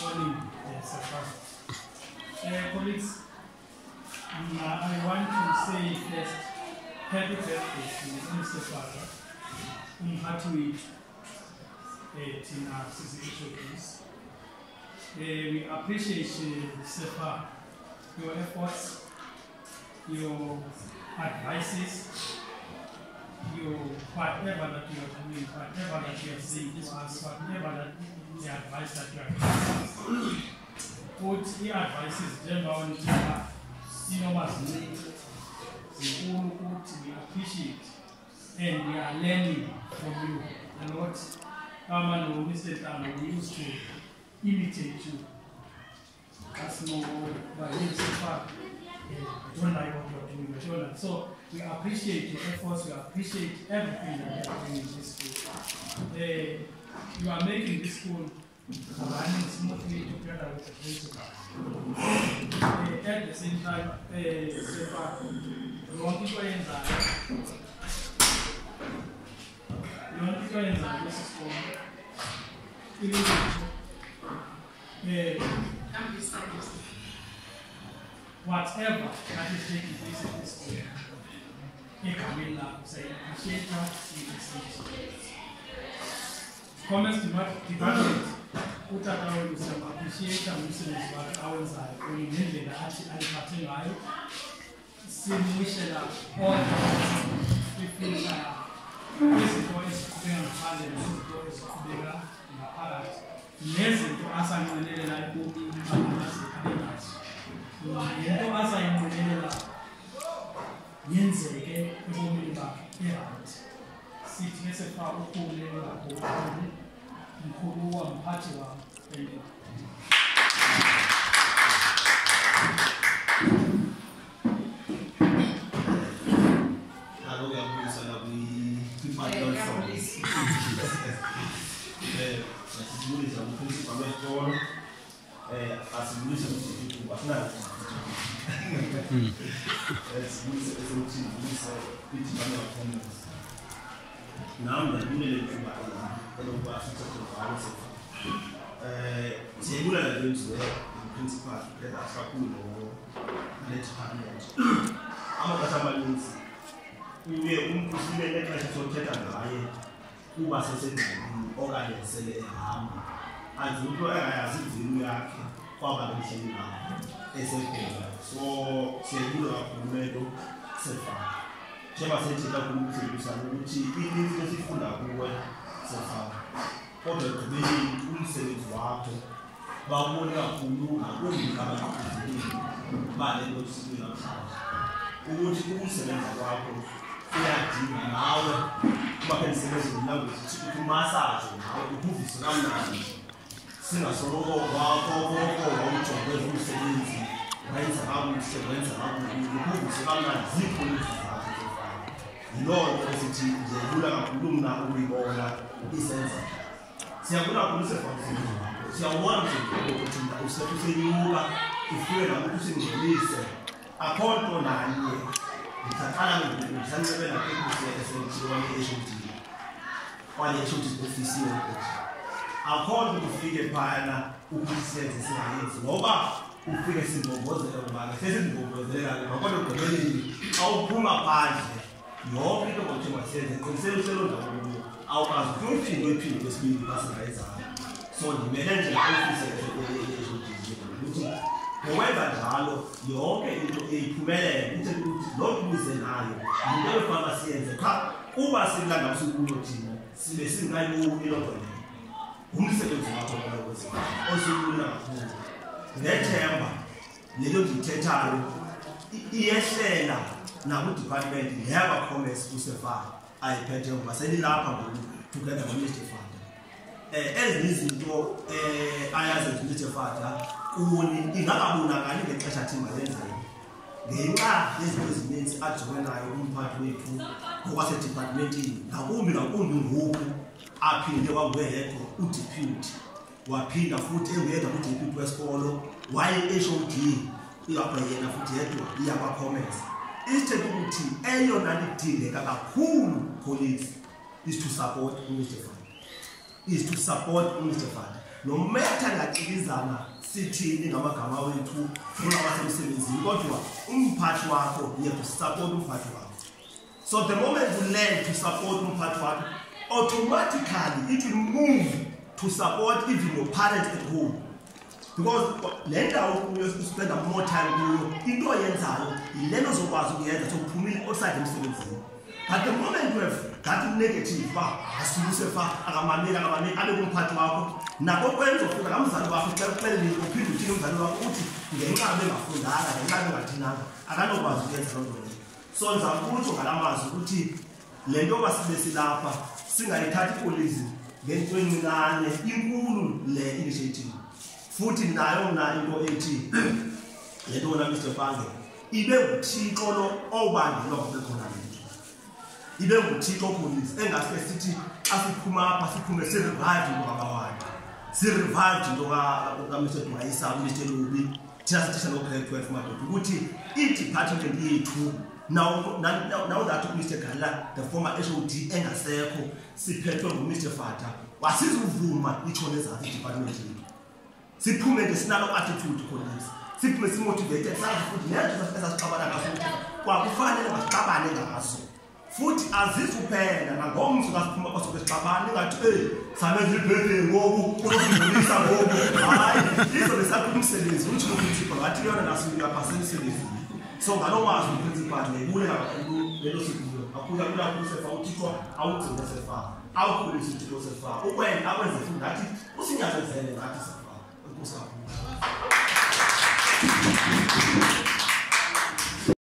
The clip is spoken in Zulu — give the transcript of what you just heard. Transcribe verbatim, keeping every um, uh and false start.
morning, yes, uh, colleagues. Um, I want to say first, happy birthday to Mister Fada. I'm happy with Tina Showcase. We appreciate Sefa, your efforts, your advices, your whatever that you are doing, whatever that you are saying to us, whatever that the advice that you are giving us. Put the advices, general, you know what's needed. We appreciate and we are learning from you. And what Carmen or Mister Tano we used to imitate you. That's no by him so far. I don't like what you're doing, but you're not. So we appreciate your efforts, we appreciate everything that you're doing in this school. Uh, you are making this school running smoothly together with the principal. Uh, at the same time, uh, so far, we want to go in that. We want to go in that this school. Uh, whatever that is taking place in this school, he can win that, say, appreciate that, in this stage. Comments to my department, put out our use of appreciate and listeners about our side, or in the actually parting eye, seeing wish that all the things are, this is what is going on, this is what is bigger in the product. Amazing to us and the like who are us. Yento asayimulela yenzeke ebomini bakhe eRight sithi bese fa ukulela lapho umkhulu wamphathi wami ende alo ngiyabuyisa la kwi-partner from eh nasibulisa umprincipal wesikole eh asibulisa ukuthi asinayo S M T ukuthi bana performance nami ngibulele ukuba elokwa sithatha eh siyibula la lenziwe principal leda kakhulu le department amaqasha amaninzi uye umphusile lexesha sothetha ngaye kuba sesendlini okanye sele ehamba azi into engayazi imvilo yakhe kwaba lehleli lapho esekhona so siyibula kakhulu lento sefana njengoba sethela kumthembisa ukuthi ininzi lesifunda kuwe sefana kodwa ekugcineni umsebenzi wakho bawubona kakhulu ngakumbi abaqhubekayo balento sibila namhlanje ukuthi ukusebenza kwakho uyadinga nawe kuba kenisebenza language ukuthi umasaje nawe ukuvisa kamnandi singasoloko wakho konke wawujobela umsebenzi wenza kakuhle wenza kakuhle ukuvisa kamnandi zikho izizathu zefana yilonto esithi ngiyabula kakhulu mna ukuyibona isenza siyabula kakhulu sefana siyawubona ukuthi usenyuka ufike nakuthi usingcolise akho nto nanye ngithaqala ngisancebela ukuthi esenziwa ne-H O D kwale H O D office yokuthi akho nto ufike phana ukuthi senze singayenzi ngoba ufike simbongozela ubana sesimbongozela ngoba ugqibeleni awuphuma phandle yonke into okuthiwa senze qinisekiselo ndawo awukazi ukuphinde uphinde kwesibili basingayenzayo so ndimele nje office ye-H O D ukuthi ngowenza njalo yonke into eyiphumelele ukuthi ukuthi lokhu kuze nayo into efana siyenze cha kuba silanda usukulo thina sibe singayiboni lokho leyo umsebenzi wakho lokho osukulula kakhulu ngethemba lelo ngithethayo iyehlela naku department yaba commerce kusefana ayiphethe ngoba selilapha ngoku together with Mister Fada eh ezinye izinto eh ayazi Mister Fada kuni ingakabonakali ngexesha thimba lenzeni ngenxa yezinto ezininzi ajoyinayo umphathi wethu ngoba se departmentini ngakumbi ngakumbi ngoku aphinde wangwedwa udeputy waphinda futhi engedwa udeputy wesikolo waye H O D iyapha yena futhi yedwa iyaba comments isithethe ukuthi eyona lidingeka kakhulu colleagues is to support Mister Fada is to support Mister Fada no matter siyacikizana sithini ngamagama wethu funa abasemsebenzini kodwa umphathi wakho you have to support umphathi wakho. So the moment you learn to support umphathi wakho, automatically it will move to support even your parents at home. Because le ndawo you spend more time kuyo into oyenzayo yilena ozokwazi ukuyenza sokuphumile outside emsebenzini. But the moment you have got negative ba asuse fa akamamela akamamela abe kumphathi wakho nako kwenza ufika kamzali wakho xa uxelele uphinde uthini umzali wakho uthi ngenxa bengafundanga ngenxa bengathinanga akanokwazi ukuyenza loo nto leyo. So ngizakutsho ngalamazwi ukuthi le nto basibe silapha singayithathi ipolisi ngento encane inkulu le initiative. Futhi nayo mna into ethi le nto wona Mister Fange ibe nguThixo lo obangela kube khona le nto. Ibe nguThixo police engase sithi asiphuma apha siphume se-revive into kabawani. Si-revive into kaMister Dwayisa, Mister Lubi, thina sithisha no-grade twelve madoda ukuthi i-department yethu now, now, now that Mister Gala, the former H O D engasekho siphethwe nguMister Fada wasizuvuma itshone zathi i-department yethu. Siphume ngesinalo attitude police. Siphume simotivated sazi futhi nento esasixabana ngaso ukuthi kwakufanele masixabane ngaso. Futhi azizuphela nangomso kasiphuma kwasoke sixabane ngathi eh sameze ibhede ngoku kuzodlulisa ngoku. Hayi izo lesakho umsebenzi uthi uPrincipal ngathi yona nasifika phansi emsebenzini. So ngalokwazi uPrincipal nebule kakhulu lelo sikulo. Akula kula kusefa uthixo awugcina sefa. Awukhulisa uthixo sefa. Ukwenza akwenze futhi ngathi usinyathezele ngathi sefa. Thank you.